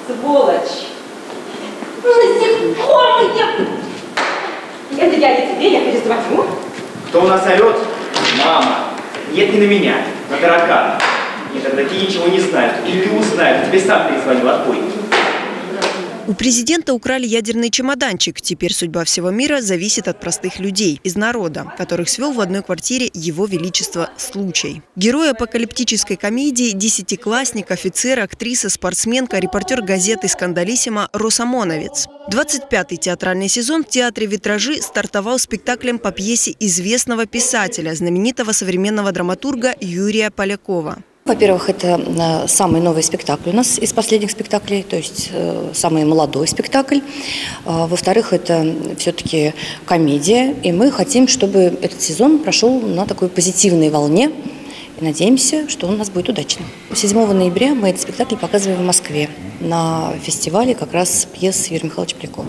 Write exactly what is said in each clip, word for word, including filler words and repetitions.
Сволочь! До сих пор я... Это я не тебе, я перезвоню. Кто у нас орет? Мама. Нет, не на меня, на таракана. Нет, тогда такие ничего не знают. Или ты узнаешь, тебе сам перезвонил, отбой. У президента украли ядерный чемоданчик. Теперь судьба всего мира зависит от простых людей, из народа, которых свел в одной квартире Его Величество случай. Герой апокалиптической комедии – десятиклассник, офицер, актриса, спортсменка, репортер газеты «Скандалиссимо» Росомоновец. двадцать пятый театральный сезон в театре «Витражи» стартовал спектаклем по пьесе известного писателя, знаменитого современного драматурга Юрия Полякова. Во-первых, это самый новый спектакль у нас из последних спектаклей, то есть э, самый молодой спектакль. А, во-вторых, это все-таки комедия, и мы хотим, чтобы этот сезон прошел на такой позитивной волне. И надеемся, что он у нас будет удачным. седьмого ноября мы этот спектакль показываем в Москве на фестивале как раз пьес Юрия Михайловича Полякова.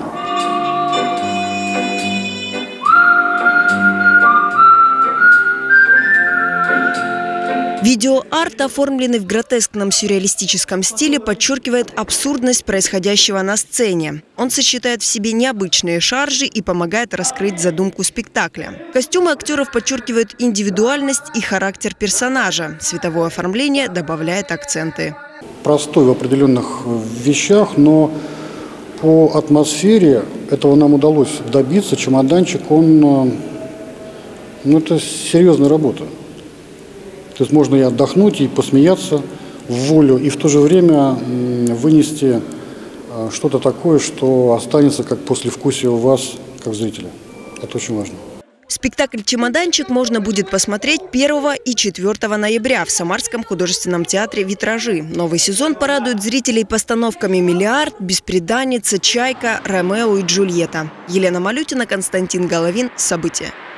Видеоарт, оформленный в гротескном сюрреалистическом стиле, подчеркивает абсурдность происходящего на сцене. Он сочетает в себе необычные шаржи и помогает раскрыть задумку спектакля. Костюмы актеров подчеркивают индивидуальность и характер персонажа. Световое оформление добавляет акценты. Простой в определенных вещах, но по атмосфере этого нам удалось добиться. Чемоданчик, он, ну, это серьезная работа. То есть можно и отдохнуть, и посмеяться в волю, и в то же время вынести что-то такое, что останется как послевкусие у вас, как зрителя. Это очень важно. Спектакль «Чемоданчик» можно будет посмотреть первого и четвёртого ноября в Самарском художественном театре «Витражи». Новый сезон порадует зрителей постановками «Миллиард», «Бесприданница», «Чайка», «Ромео и Джульетта». Елена Малютина, Константин Головин. События.